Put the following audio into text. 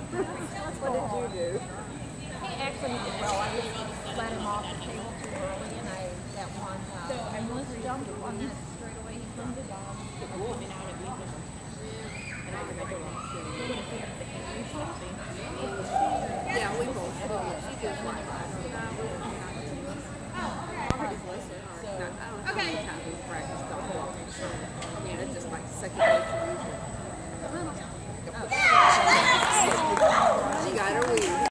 What did you do? He actually did well. I just let him off the table too early, and I that one homeless jumped on that straight away. He couldn't have gone. Yeah, we both. She did like last week. Already bless her heart. I don't know how many times we practiced the whole. Yeah, it's just like second